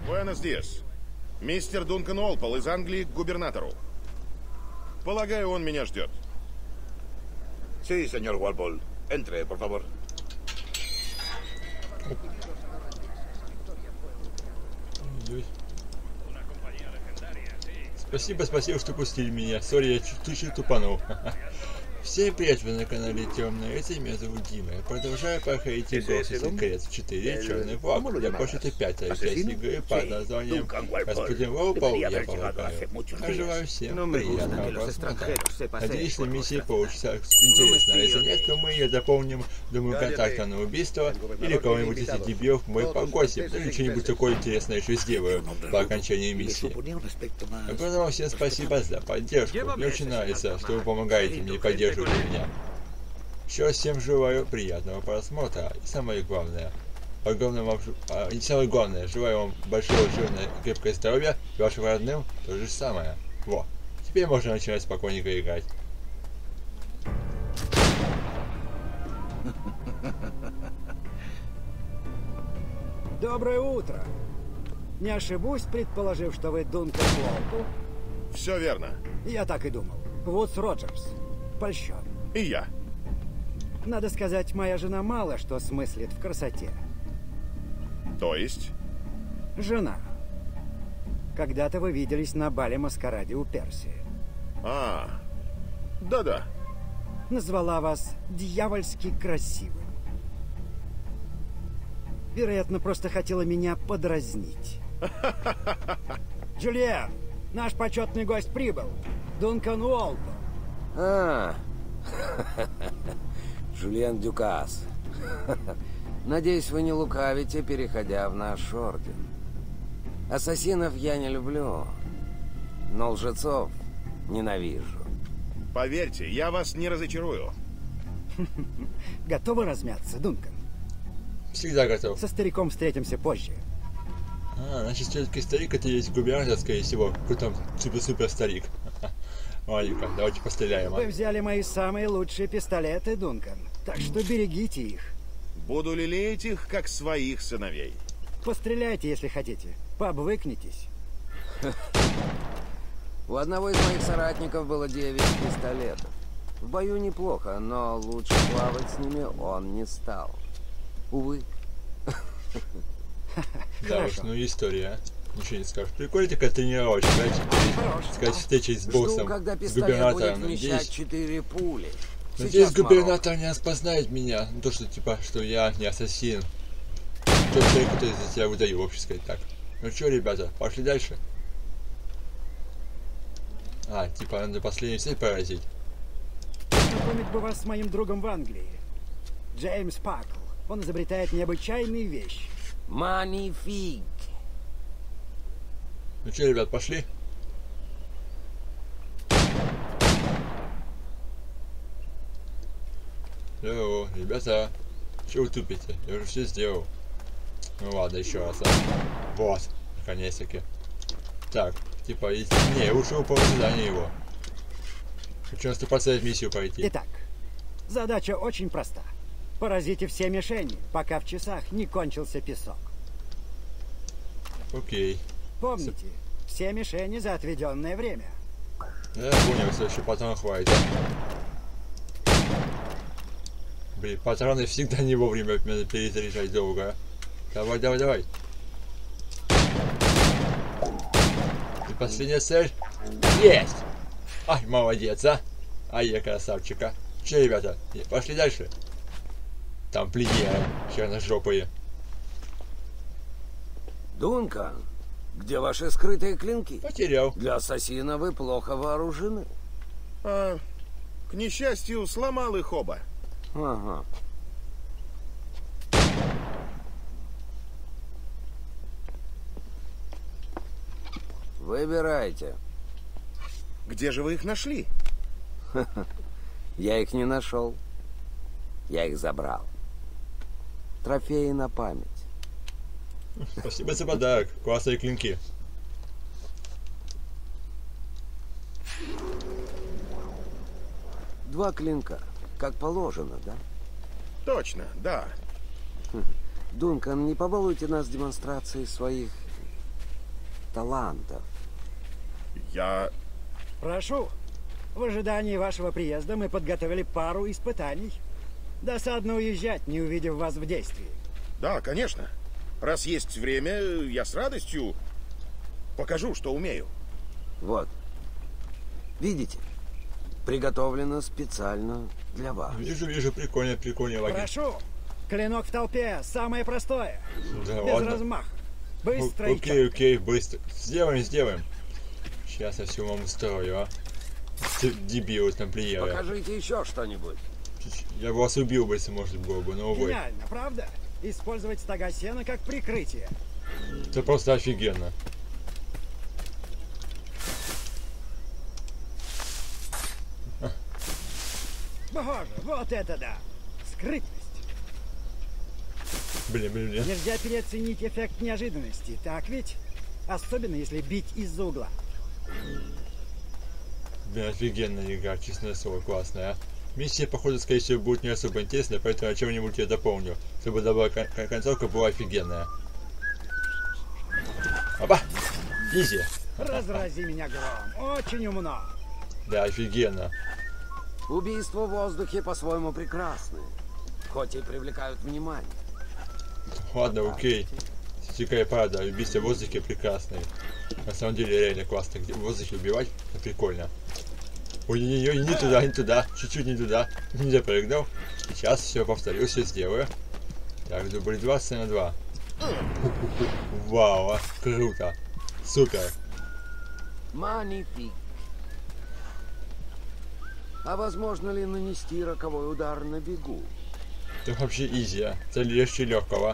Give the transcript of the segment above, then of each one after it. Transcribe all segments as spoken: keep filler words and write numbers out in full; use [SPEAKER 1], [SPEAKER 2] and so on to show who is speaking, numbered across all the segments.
[SPEAKER 1] Буэнос диас. Мистер Дункан Уолпол из Англии к губернатору. Полагаю, он меня ждет.
[SPEAKER 2] Sí, señor Walpole. Entre, por favor.
[SPEAKER 3] Спасибо, спасибо, что пустили меня. Сори, я чуть-чуть тупанул. Всем привет, вы на канале Темная Рыцарь, меня зовут Дима. Я продолжаю проходить игру Secret четыре Черный Флаг. Я пошел пятая часть игры под названием Господин Уолпол, я полагаю. Желаю всем приятного просмотра. Надеюсь, что миссия получится интересно. А если нет, то мы ее дополним, думаю, контакта на убийство или кого-нибудь из дебилов мы погосим. Или что-нибудь такое интересное еще сделаю по окончании миссии. Огромное всем спасибо за поддержку. Мне очень нравится, что вы помогаете мне и поддерживаете меня. Еще раз всем желаю приятного просмотра. И самое главное, огромное вам, а, и самое главное, желаю вам большого, жирного, крепкого здоровья, и вашим родным то же самое. Во, теперь можно начинать спокойненько играть.
[SPEAKER 4] Доброе утро. Не ошибусь, предположив, что вы Дункан Уолпол?
[SPEAKER 1] Все верно.
[SPEAKER 4] Я так и думал. Вудс Роджерс. Польщен.
[SPEAKER 1] И я.
[SPEAKER 4] Надо сказать, моя жена мало что смыслит в красоте.
[SPEAKER 1] То есть?
[SPEAKER 4] Жена. Когда-то вы виделись на бале-маскараде у Персии.
[SPEAKER 1] А, да-да.
[SPEAKER 4] Назвала вас дьявольски красивым. Вероятно, просто хотела меня подразнить. Джулиан, наш почетный гость прибыл. Дункан Уолпол.
[SPEAKER 5] А, Жюльен Дюкас. Надеюсь, вы не лукавите, переходя в наш орден. Ассасинов я не люблю, но лжецов ненавижу.
[SPEAKER 1] Поверьте, я вас не разочарую.
[SPEAKER 4] Готовы размяться, Дункан?
[SPEAKER 3] Всегда готов.
[SPEAKER 4] Со стариком встретимся позже.
[SPEAKER 3] А, значит, все-таки старик это есть губернатор, скорее всего. Какой-то супер-супер старик. Ладненько, давайте постреляем.
[SPEAKER 4] Вы взяли мои самые лучшие пистолеты, Дункан. Так что берегите их.
[SPEAKER 1] Буду лелеять их, как своих сыновей.
[SPEAKER 4] Постреляйте, если хотите. Пообвыкнитесь.
[SPEAKER 5] У одного из моих соратников было девять пистолетов. В бою неплохо, но лучше плавать с ними он не стал. Увы.
[SPEAKER 3] Да уж, ну история. Ничего не скажешь. Прикольно такая тренировочка, да, теперь, сказать, встречи с боссом,
[SPEAKER 5] Жду, когда
[SPEAKER 3] с
[SPEAKER 5] пистолет
[SPEAKER 3] губернатором.
[SPEAKER 5] будет вмещать четыре пули.
[SPEAKER 3] Надеюсь,
[SPEAKER 5] Сейчас
[SPEAKER 3] губернатор не распознает меня. Ну то, что типа, что я не ассасин. Тот человек, который за себя выдаю, вообще сказать так. Ну что, ребята, пошли дальше. А, типа, надо последнюю цель поразить.
[SPEAKER 4] Познакомить бы вас с моим другом в Англии. Джеймс Пакл. Он изобретает необычайные вещи.
[SPEAKER 5] Манифик.
[SPEAKER 3] Ну что, ребят, пошли? Здорово, ребята. Чего вы тупите? Я уже все сделал. Ну ладно, еще раз. А. Вот, наконец-таки. Так, типа, если... не, я ушел по заданию его. Хочу наступать в миссию пойти.
[SPEAKER 4] Итак, задача очень проста. Поразите все мишени, пока в часах не кончился песок.
[SPEAKER 3] Окей.
[SPEAKER 4] Помните, все мишени за отведенное время.
[SPEAKER 3] Я понял, что еще патрон хватит. Блин, патроны всегда не вовремя надо перезаряжать долго. Давай, давай, давай. И последняя цель. Есть! Ай, молодец, а! Ай, я красавчика. Че, ребята, пошли дальше. Там плееры, черножопые.
[SPEAKER 5] Дункан, где ваши скрытые клинки?
[SPEAKER 3] Потерял.
[SPEAKER 5] Для ассасина вы плохо вооружены.
[SPEAKER 1] А, к несчастью, сломал их оба.
[SPEAKER 5] Ага. Выбирайте.
[SPEAKER 1] Где же вы их нашли?
[SPEAKER 5] Я их не нашел. Я их забрал. Трофеи на память.
[SPEAKER 3] Спасибо за подарок. Классные клинки.
[SPEAKER 5] Два клинка. Как положено, да?
[SPEAKER 1] Точно, да.
[SPEAKER 5] Дункан, не побалуйте нас демонстрацией своих талантов.
[SPEAKER 1] Я...
[SPEAKER 4] Прошу. В ожидании вашего приезда мы подготовили пару испытаний. Досадно уезжать, не увидев вас в действии.
[SPEAKER 1] Да, конечно. Раз есть время, я с радостью покажу, что умею.
[SPEAKER 5] Вот. Видите? Приготовлено специально для вас.
[SPEAKER 3] Вижу, вижу, прикольно, прикольно, лагерь.
[SPEAKER 4] Прошу. Клинок в толпе. Самое простое.
[SPEAKER 3] Да,
[SPEAKER 4] Без
[SPEAKER 3] ладно.
[SPEAKER 4] размаха. Быстро и
[SPEAKER 3] Окей,
[SPEAKER 4] четко.
[SPEAKER 3] окей, быстро. Сделаем, сделаем. Сейчас я все вам устрою, а. Д- Дебилы тамплиеры.
[SPEAKER 5] Покажите еще что-нибудь.
[SPEAKER 3] Я бы вас убил бы, если можно было бы, но увы.
[SPEAKER 4] Гениально, правда? Использовать стога сена как прикрытие.
[SPEAKER 3] Это просто офигенно.
[SPEAKER 4] Боже, вот это да! Скрытность.
[SPEAKER 3] Блин, блин, блин.
[SPEAKER 4] Нельзя переоценить эффект неожиданности, так ведь? Особенно если бить из-за угла.
[SPEAKER 3] Блин, офигенная игра, честное слово, классная. Миссия, походу, скорее всего, будет не особо интересная, поэтому я чем-нибудь ее дополню, чтобы добавить кон- концовка была офигенная. Опа! Изи!
[SPEAKER 4] Разрази меня гром. Очень умно.
[SPEAKER 3] Да, офигенно.
[SPEAKER 5] Убийства в воздухе по-своему прекрасны, хоть и привлекают внимание.
[SPEAKER 3] Ладно, окей. Какая правда, убийство в воздухе прекрасное. На самом деле реально классно, где в воздухе убивать, это прикольно. Ой-ой-ой, не туда, не туда, чуть-чуть не туда. Не запрыгнул. Сейчас все повторю, все сделаю. Так, дубль два, сцена два. Вау, а, круто. Супер.
[SPEAKER 5] Манифик. А возможно ли нанести роковой удар на бегу?
[SPEAKER 3] Это вообще изи, а. Это легче легкого.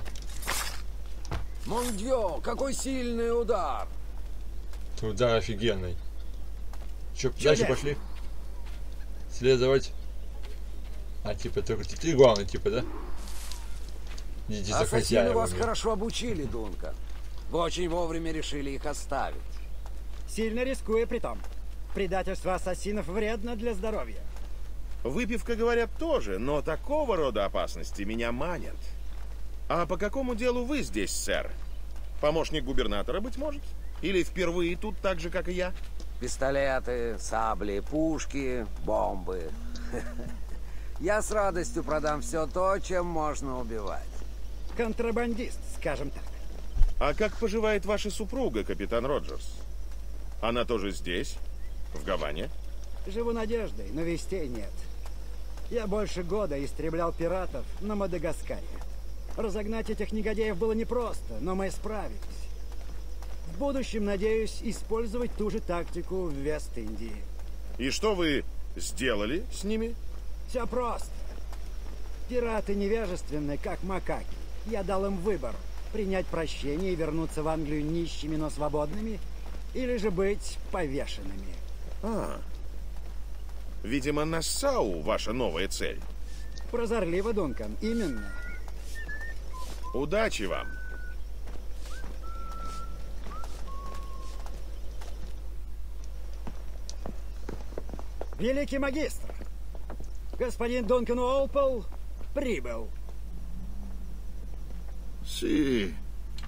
[SPEAKER 5] Мондио, какой сильный удар!
[SPEAKER 3] Это удар офигенный. Че,
[SPEAKER 4] Чудо.
[SPEAKER 3] дальше пошли? Следовать. А, типа, только ты главный, типа, да? Идите за
[SPEAKER 5] Ассасины вас
[SPEAKER 3] хозяевами.
[SPEAKER 5] хорошо обучили, Дункан. Вы очень вовремя решили их оставить.
[SPEAKER 4] Сильно рискуя при том. Предательство ассасинов вредно для здоровья.
[SPEAKER 1] Выпивка, говорят, тоже, но такого рода опасности меня манят. А по какому делу вы здесь, сэр? Помощник губернатора, быть может? Или впервые тут так же, как и я?
[SPEAKER 5] Пистолеты, сабли, пушки, бомбы. Я с радостью продам все то, чем можно убивать.
[SPEAKER 4] Контрабандист, скажем так.
[SPEAKER 1] А как поживает ваша супруга, капитан Роджерс? Она тоже здесь? В Гаване?
[SPEAKER 4] Живу надеждой, но вестей нет. Я больше года истреблял пиратов на Мадагаскаре. Разогнать этих негодяев было непросто, но мы справились. В будущем, надеюсь, использовать ту же тактику в Вест-Индии.
[SPEAKER 1] И что вы сделали с ними?
[SPEAKER 4] Все просто. Пираты невежественны, как макаки. Я дал им выбор: принять прощение и вернуться в Англию нищими, но свободными, или же быть повешенными.
[SPEAKER 1] А, видимо, Нассау ваша новая цель.
[SPEAKER 4] Прозорливо, Дункан, именно.
[SPEAKER 1] Удачи вам!
[SPEAKER 4] Великий магистр! Господин Дункан Уолпол прибыл.
[SPEAKER 2] Си.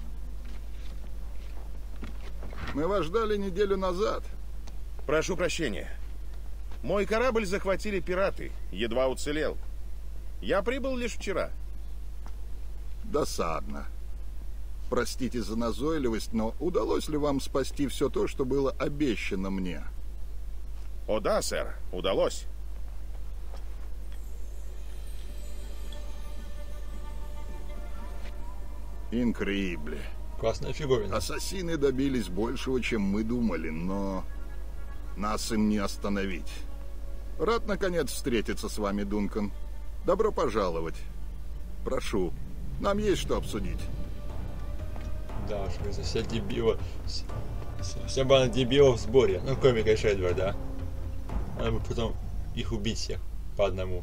[SPEAKER 2] Мы вас ждали неделю назад.
[SPEAKER 1] Прошу прощения. Мой корабль захватили пираты. Едва уцелел. Я прибыл лишь вчера.
[SPEAKER 2] Досадно. Простите за назойливость, но удалось ли вам спасти все то, что было обещано мне?
[SPEAKER 1] О да, сэр, удалось.
[SPEAKER 2] Инкреибле.
[SPEAKER 3] Классная фиговина.
[SPEAKER 2] Ассасины добились большего, чем мы думали, но нас им не остановить. Рад, наконец, встретиться с вами, Дункан. Добро пожаловать. Прошу, нам есть что обсудить.
[SPEAKER 3] Да, что за вся дебила. Вся, вся банда дебилов в сборе. Ну, кроме, конечно, Эдварда. Надо бы потом их убить всех по одному.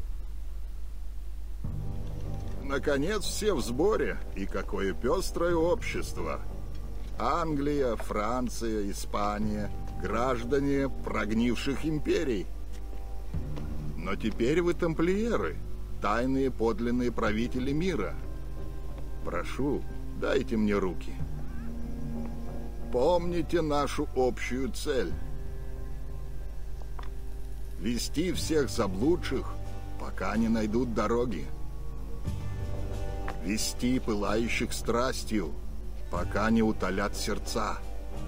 [SPEAKER 2] Наконец, все в сборе. И какое пестрое общество. Англия, Франция, Испания. Граждане прогнивших империй. Но теперь вы тамплиеры. Тайные подлинные правители мира. Прошу, дайте мне руки. Помните нашу общую цель. Вести всех заблудших, пока не найдут дороги. Вести пылающих страстью, пока не утолят сердца.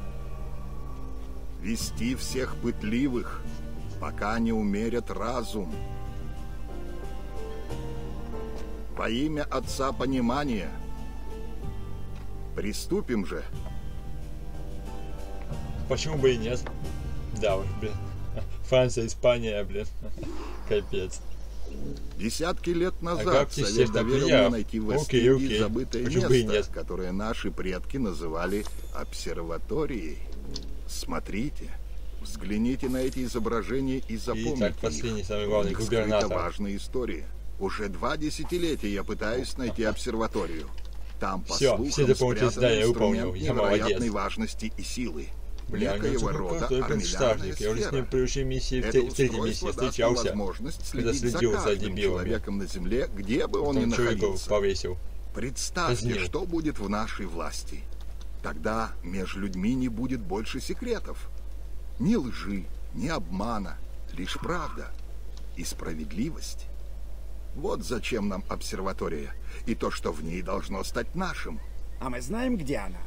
[SPEAKER 2] Вести всех пытливых, пока не умерят разум. Во имя Отца Понимания. Приступим же.
[SPEAKER 3] Почему бы и нет? Да уж, блин. Франция, Испания, блин. Капец.
[SPEAKER 2] Десятки лет назад
[SPEAKER 3] Агапти
[SPEAKER 2] Совет доверил мне найти в
[SPEAKER 3] окей,
[SPEAKER 2] Эстигии
[SPEAKER 3] окей.
[SPEAKER 2] забытое
[SPEAKER 3] Почему бы и
[SPEAKER 2] место,
[SPEAKER 3] нет?
[SPEAKER 2] которое наши предки называли обсерваторией. Смотрите, взгляните на эти изображения и запомните
[SPEAKER 3] Итак, последний,
[SPEAKER 2] их.
[SPEAKER 3] самый главный,
[SPEAKER 2] У них скрыта
[SPEAKER 3] губернатор.
[SPEAKER 2] важная история. Уже два десятилетия я пытаюсь найти обсерваторию. Там, по
[SPEAKER 3] Всё,
[SPEAKER 2] слухам,
[SPEAKER 3] все дополнительные
[SPEAKER 2] спрятан
[SPEAKER 3] задания
[SPEAKER 2] инструмент
[SPEAKER 3] выполнил. Я
[SPEAKER 2] невероятной
[SPEAKER 3] молодец.
[SPEAKER 2] важности и силы.
[SPEAKER 3] Бля, ну
[SPEAKER 2] Некоего
[SPEAKER 3] это
[SPEAKER 2] рода
[SPEAKER 3] какой-то
[SPEAKER 2] армиллярная
[SPEAKER 3] штажник. Я уже с ним
[SPEAKER 2] сфера.
[SPEAKER 3] при общей миссии, в
[SPEAKER 2] Это
[SPEAKER 3] те- в третьей миссии
[SPEAKER 2] устройство даст
[SPEAKER 3] встречался.
[SPEAKER 2] возможность
[SPEAKER 3] Когда
[SPEAKER 2] следить
[SPEAKER 3] следил
[SPEAKER 2] за
[SPEAKER 3] за
[SPEAKER 2] каждым
[SPEAKER 3] дебилами.
[SPEAKER 2] человеком на земле, где бы он ни
[SPEAKER 3] Потом человека
[SPEAKER 2] находился.
[SPEAKER 3] повесил.
[SPEAKER 2] Представьте,
[SPEAKER 3] казнил.
[SPEAKER 2] что будет в нашей власти. Тогда между людьми не будет больше секретов. Ни лжи, ни обмана, лишь правда и справедливость. Вот зачем нам обсерватория и то, что в ней должно стать нашим.
[SPEAKER 4] А мы знаем, где она?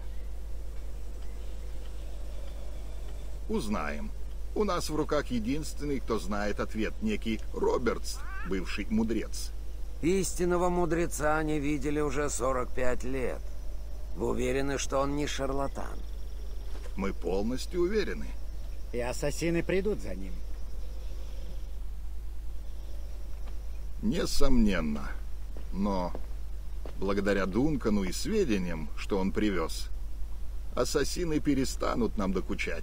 [SPEAKER 2] Узнаем. У нас в руках единственный, кто знает ответ, некий Робертс, бывший мудрец.
[SPEAKER 5] Истинного мудреца не видели уже сорок пять лет. Вы уверены, что он не шарлатан?
[SPEAKER 2] Мы полностью уверены.
[SPEAKER 4] И ассасины придут за ним.
[SPEAKER 2] Несомненно. Но благодаря Дункану и сведениям, что он привез, ассасины перестанут нам докучать.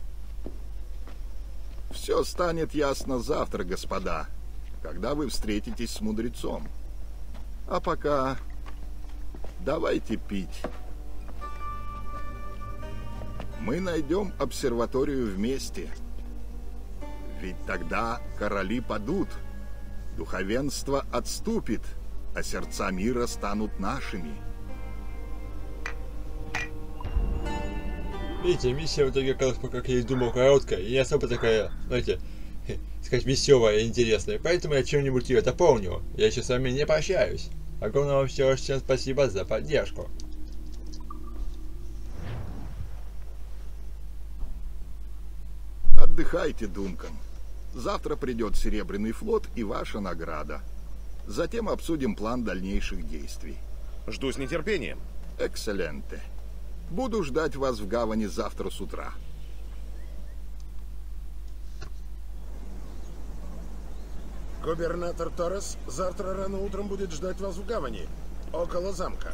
[SPEAKER 2] Все станет ясно завтра, господа, когда вы встретитесь с мудрецом. А пока давайте пить. Мы найдем обсерваторию вместе. Ведь тогда короли падут, духовенство отступит, а сердца мира станут нашими.
[SPEAKER 3] Видите, миссия в итоге оказалась, как я и думал, короткая и не особо такая, знаете, сказать, веселая и интересная. Поэтому я чем-нибудь ее дополню. Я еще с вами не прощаюсь. Огромное вам всем спасибо за поддержку.
[SPEAKER 2] Отдыхайте, Дункан. Завтра придет Серебряный флот и ваша награда. Затем обсудим план дальнейших действий.
[SPEAKER 1] Жду с нетерпением.
[SPEAKER 2] Экселленте. Буду ждать вас в гавани завтра с утра.
[SPEAKER 6] Губернатор Торрес завтра рано утром будет ждать вас в гавани, около замка.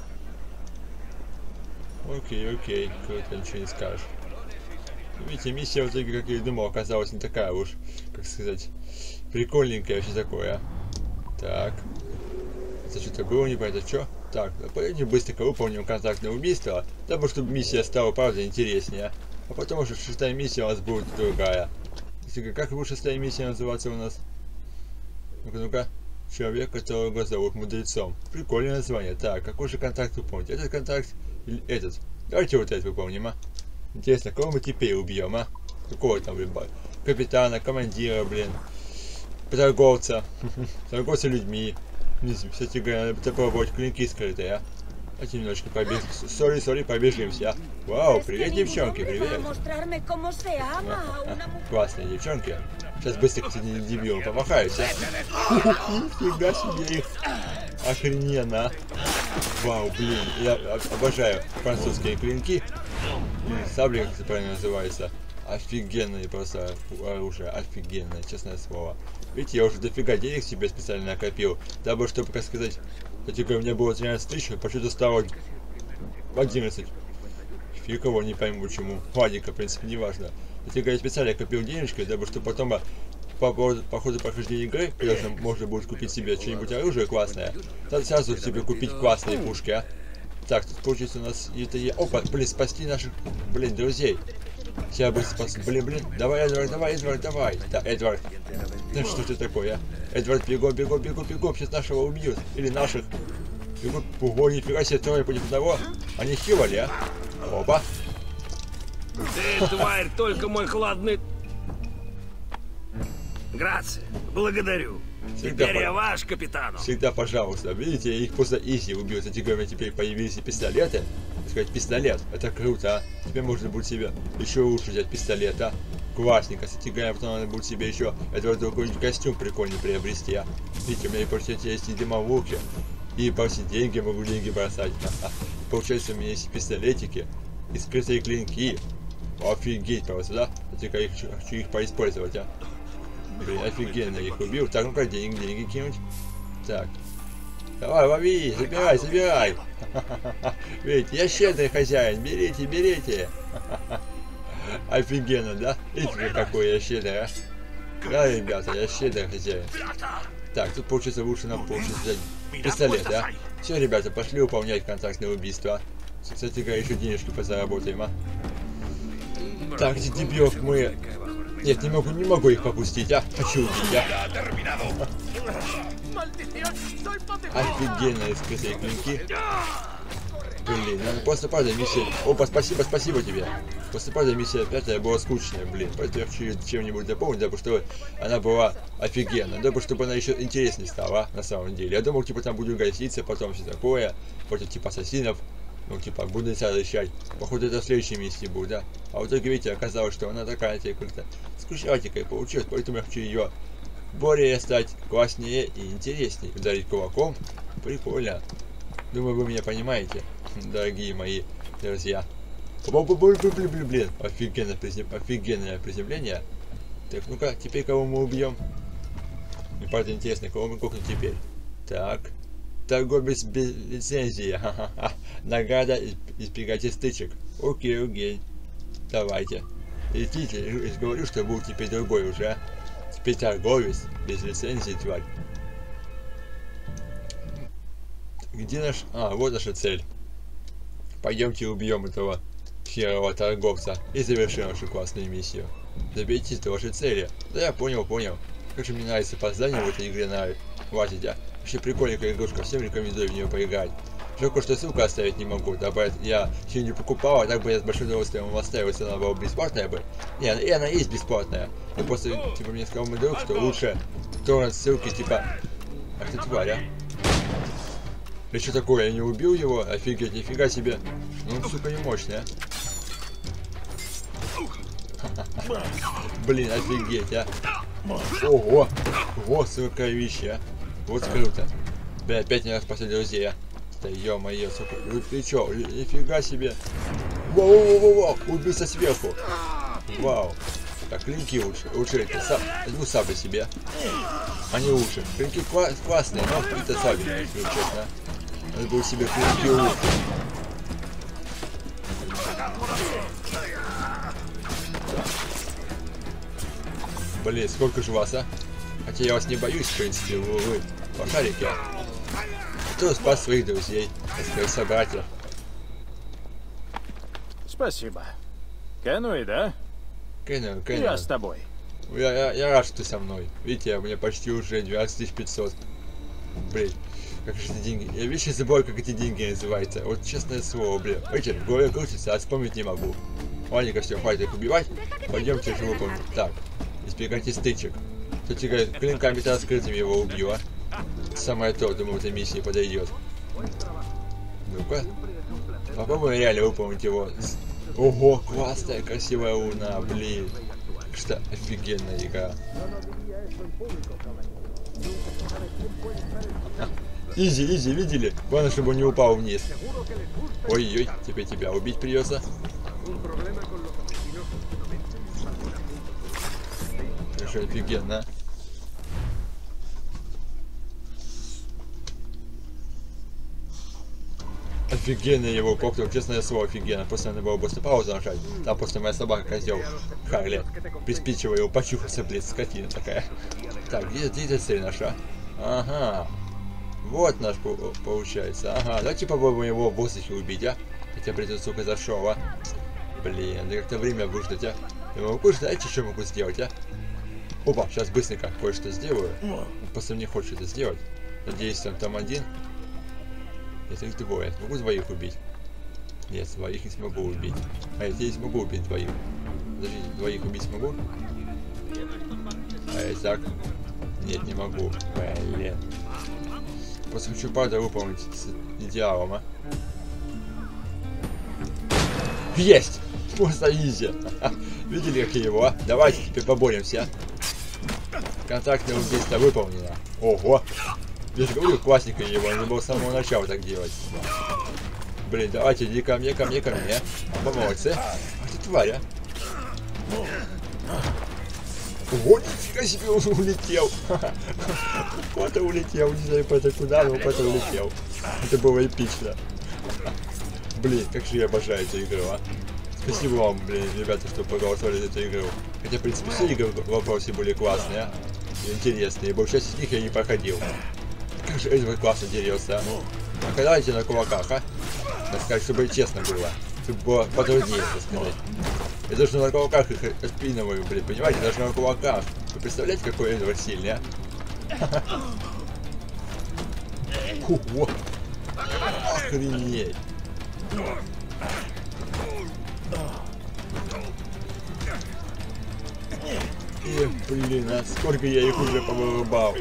[SPEAKER 3] Окей, окей, круто, ничего не скажешь. Видите, миссия в итоге, как я и думал, оказалась не такая уж, как сказать, прикольненькая, все такое. Так. Это что-то было, непонятно что. Так, пойдем быстренько выполним контактное убийство, дабы чтобы миссия стала, правда, интереснее. А потом уже шестая миссия у нас будет другая. Как будет шестая миссия называться у нас? Ну-ка, ну-ка. Человек, которого зовут мудрецом. Прикольное название. Так, какой же контакт выполнить? Этот контакт или этот? Давайте вот этот выполним, а. Интересно, кого мы теперь убьем, а? Какого там, блин, капитана, командира, блин. Торговца. Торговца людьми. Кстати говоря, надо попробовать клинки скрытые, а. Давайте немножко побежим. Сори, сори, побежимся. Вау, привет, девчонки, привет. А, классные девчонки. Сейчас быстренько с этим дебилом помахаюсь, а. Нифига себе их. Охрененно. Вау, блин, я обожаю французские клинки. Или сабли, как это правильно называется. Офигенные просто оружие, офигенное, честное слово. Видите, я уже дофига денег себе специально накопил, дабы, чтобы, как сказать, кстати говоря, у меня было тринадцать тысяч, а почему-то стало одиннадцать. Фиг его, не пойму почему. Ладненько, в принципе, не важно. Кстати говоря, я специально копил денежки, дабы, чтобы потом по, по, по ходу прохождения игры, когда же можно будет купить себе что-нибудь оружие классное, тогда сразу себе купить классные пушки, а. Так, тут получится у нас это я. Опа, блин, спасти наших, блин, друзей. Сейчас бы спас. Блин, блин, давай, Эдвард, давай, Эдвард, давай. Да, Эдвард. Да что ты такое, а? Эдвард, бегом, бегом, бегом, бегом, сейчас нашего убьют. Или наших. Бегом, ого, нифига себе, трое против одного. Они хилали, а? Опа.
[SPEAKER 7] Ты, тварь, только мой хладный... Грация, благодарю.
[SPEAKER 3] Всегда
[SPEAKER 7] Теперь
[SPEAKER 3] по-
[SPEAKER 7] я ваш, капитану.
[SPEAKER 3] Всегда пожалуйста. Видите, я их просто изи убил. Кстати говоря, теперь появились и пистолеты. Так сказать, пистолет. Это круто, а. Теперь можно будет себе еще лучше взять пистолет, а. Классненько. Кстати говоря, потом надо будет себе еще этого какой-нибудь костюм прикольный приобрести, а. Видите, у меня и почти есть и дымовуки. И почти деньги могу деньги бросать. Ха-ха. Получается, у меня есть пистолетики и скрытые клинки. Офигеть просто, да? Кстати, я хочу, хочу их поиспользовать, а. Блин, офигенно их убил. Так, ну-ка, деньги, деньги кинуть. Так. Давай, лови, забирай, забирай. Видите, я щедрый хозяин. Берите, берите. Офигенно, да? Видите, какой я щедрый, а? Да, ребята, я щедрый хозяин. Так, тут получится лучше нам получится взять пистолет, да? Все, ребята, пошли выполнять контрактное убийство. Кстати говоря, еще денежки позаработаем, а? Так, дебилов мы... Нет, не могу, не могу их попустить, а? Хочу убить, а? Офигенные скрытые клинки. Блин, ну просто правда миссия... Опа, спасибо, спасибо тебе. Просто правда миссия пятая была скучная, блин. Поэтому я хочу чем-нибудь дополнить, дабы чтобы она была офигенная. Дабы чтобы она еще интереснее стала, на самом деле. Я думал, типа там буду гаситься, потом все такое. Против типа ассасинов. Ну, типа, буду решать. Походу, это в следующей миссии будет, да? А в итоге, видите, оказалось, что она такая, типа, как-то скучненькая получилась, поэтому я хочу ее более стать класснее и интереснее. Ударить кулаком. Прикольно. Думаю, вы меня понимаете, дорогие мои друзья. Блин, блин, офигенное, призем... офигенное приземление. Так, ну-ка, теперь кого мы убьем? Мне правда интересно, кого мы кухнем теперь. Так. Торговец без лицензии. Ха-ха-ха. Награда избегайте стычек. Окей, окей. Давайте. Идите, я говорю, что был теперь другой уже. А? Теперь торговец без лицензии, тварь. Где наш... А, вот наша цель. Пойдемте убьем этого серого торговца и завершим нашу классную миссию. Добейтесь до вашей цели. Да я понял, понял. Как же мне нравится поздание в этой игре на хватит, а. Вообще прикольненькая игрушка, всем рекомендую в нее поиграть. Жалко, что ссылку оставить не могу, дабы я ее не покупал, а так бы я с большим удовольствием вам оставил, если она была бесплатная бы. Не, и она есть бесплатная. Но просто, типа, мне сказал мой друг, что лучше торрент ссылки, типа... Ах ты тварь, а? Да что такое, я не убил его? Офигеть, нифига себе. Ну, он, сука, не мощный, а. Блин, офигеть, а. Ого, ого, сука, кровище, а. Вот круто. Бля, опять не раз спасать друзей, а. Да ё-моё, сука, ты чё, нифига себе. Воу-воу-воу-воу, убийца сверху. Вау. Так, клинки лучше, лучше эти, саб... возьму сабли себе. Они лучше. Клинки кла классные, но какие-то сабельные, если честно. Надо было себе клинки лучше. Блин, сколько же вас, а? Хотя я вас не боюсь, в принципе, вы, вы лошарики. Кто спас своих друзей, своих собратьев?
[SPEAKER 8] Спасибо. Кенуи, да?
[SPEAKER 3] Кенуи, Кенуи.
[SPEAKER 8] Я с тобой.
[SPEAKER 3] Я, я, я рад, что ты со мной. Видите, у меня почти уже двенадцать тысяч пятьсот. Блин, как же эти деньги... Я вечно забываю, как эти деньги называются. Вот честное слово, блин. Видите, в голове крутится, а вспомнить не могу. Ладненько, все, хватит их убивать. Пойдемте уже выполним. Так, избегайте стычек. Кстати говоря, клинками-то раскрытыми его убью, а? Самое то, думаю, в этой миссии подойдет. Ну-ка. Попробуем реально выполнить его. Ого, классная, красивая луна, блин. Что офигенная игра. Изи, изи, видели? Главное, чтобы он не упал вниз. Ой-ой, теперь тебя убить придется. Хорошо, офигенно. Офигенно его коктейль, честное слово, офигенно. Просто надо было просто паузу нажать. Там просто моя собака козел Харли приспичивая его почухался, блин, скотина такая. Так, где, где цель наша? Ага. Вот наш получается. Ага, давайте попробуем его в воздухе убить, а? Хотя придется, сука, зашел, а? Блин, да как-то время выждать, а? Я могу ждать, что могу сделать, а? Опа, сейчас быстренько кое-что сделаю. Просто мне хочет это сделать. Надеюсь, он там один. Нет, их двое. Могу двоих убить. Нет, своих не смогу убить. А я здесь смогу убить двоих. Подождите, двоих убить смогу? А я так? Нет, не могу. Блин. Просто хочу правда выполнить с идеалом, а. Есть! Просто изи. Видели, как его, а? Давайте теперь поборемся. Контактное убийство выполнено. Ого! Я же говорю, классика его, он был с самого начала так делать. Блин, давайте, иди ко мне, ко мне, ко мне. Помолодцы. Ах ты тварь, а. Ого, нифига себе, он улетел. Кто-то улетел, не знаю куда, но кто-то улетел. Это было эпично. Блин, как же я обожаю эту игру, а. Спасибо вам, блин, ребята, что проголосовали за эту игру. Хотя, в принципе, все игры в вопросе были классные, а? И интересные. Большая часть из них я не проходил. Как же Эдвард классно дерется, а? А когда эти на кулаках, а? Так сказать, чтобы честно было. Чтобы было потруднее, так сказать. Я даже на кулаках их отпинываю, блин, понимаете? Даже на кулаках. Вы представляете, какой Эдвард сильный, а? Ого! Охренеть! Эх, блин, а сколько я их уже повырубал.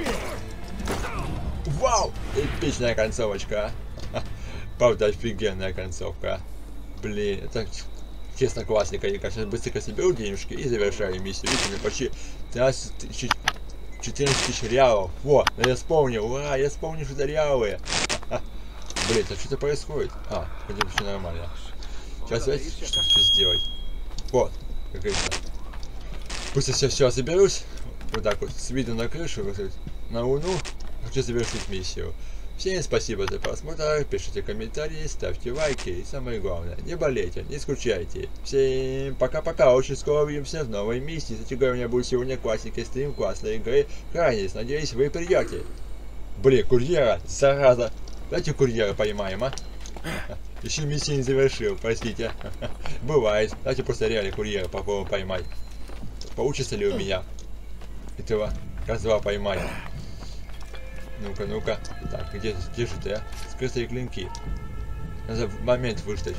[SPEAKER 3] Вау! Эпичная концовочка, а? Правда, офигенная концовка. Блин, это честно классика. Я сейчас быстренько соберу денежки и завершаю миссию. Видите, мне почти тринадцать тысяч, четырнадцать тысяч реалов. Во, я вспомнил, ура, я вспомнил, что это реалы. Блин, а что-то происходит? А, вроде бы все нормально. Сейчас знаете, что хочу сделать? Вот, как говорится. Пусть я все заберусь, вот так вот, с виду на крышу, вот, на луну, хочу завершить миссию. Всем спасибо за просмотр, пишите комментарии, ставьте лайки и самое главное, не болейте, не скучайте. Всем пока-пока, очень скоро увидимся в новой миссии. Кстати говоря, у меня будет сегодня классика стрим классной игры Крайнис, надеюсь вы придете. Блин, курьера, зараза. Давайте курьера поймаем, а? Еще миссию не завершил, простите. Бывает. Давайте просто реально курьера попробуем поймать. Получится ли у меня этого козла поймать? Ну-ка, ну-ка. Так, где, где же ты, а? Скрытые клинки. Надо в момент выждать.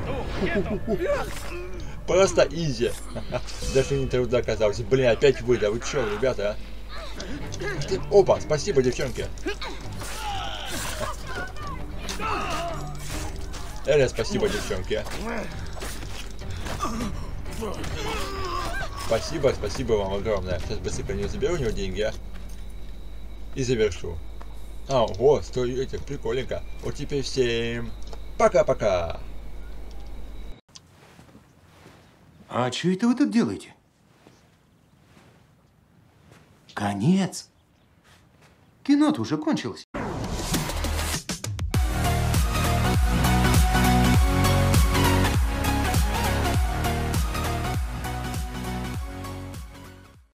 [SPEAKER 3] Просто изи. Даже не труда оказалось. Блин, опять вы, да вы чё, ребята, а? Опа, спасибо, девчонки. Эля, спасибо, девчонки. Спасибо, спасибо вам огромное. Сейчас быстренько не заберу у него деньги, а? И завершу. А, ого, сто этих, прикольненько. Вот теперь всем пока-пока.
[SPEAKER 9] А что это вы тут делаете? Конец. Кино-то уже кончилось.